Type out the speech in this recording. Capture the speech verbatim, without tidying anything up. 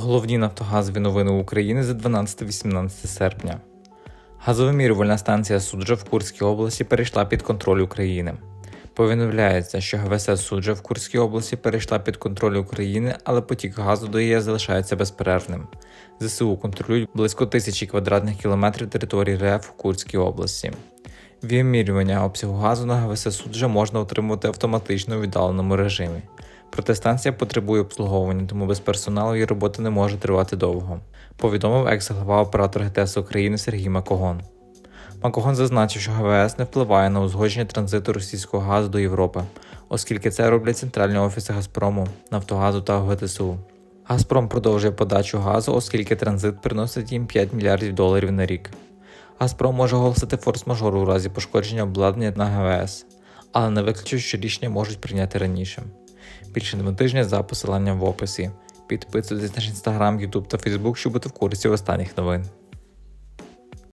Головні нафтогазові новини України за дванадцяте-вісімнадцяте серпня. Газовимірювальна станція Суджа в Курській області перейшла під контроль України. Повідомляється, що ГВС Суджа в Курській області перейшла під контроль України, але потік газу до ЄС залишається безперервним. ЗСУ контролюють близько тисячі квадратних кілометрів території РФ у Курській області. Вимірювання обсягу газу на ГВС Суджа можна отримувати автоматично у віддаленому режимі. Проте станція потребує обслуговування, тому без персоналу її робота не може тривати довго, повідомив екс-глава оператора ГТС України Сергій Макогон. Макогон зазначив, що ГВС не впливає на узгодження транзиту російського газу до Європи, оскільки це роблять центральні офіси Газпрому, Нафтогазу та ГТСУ. Газпром продовжує подачу газу, оскільки транзит приносить їм п'ять мільярдів доларів на рік. Газпром може оголосити форс-мажор у разі пошкодження обладнання на ГВС, але не виключить, що рішення можуть прийняти раніше. Більше два тижні за посиланням в описі. Підписуйтесь на наш інстаграм, ютуб та фейсбук, щоб бути в курсі останніх новин.